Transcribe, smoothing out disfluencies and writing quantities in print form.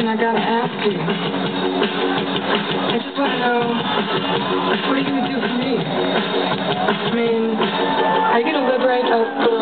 question I gotta ask you. I just want to know, what are you going to do for me? I mean, are you going to liberate us?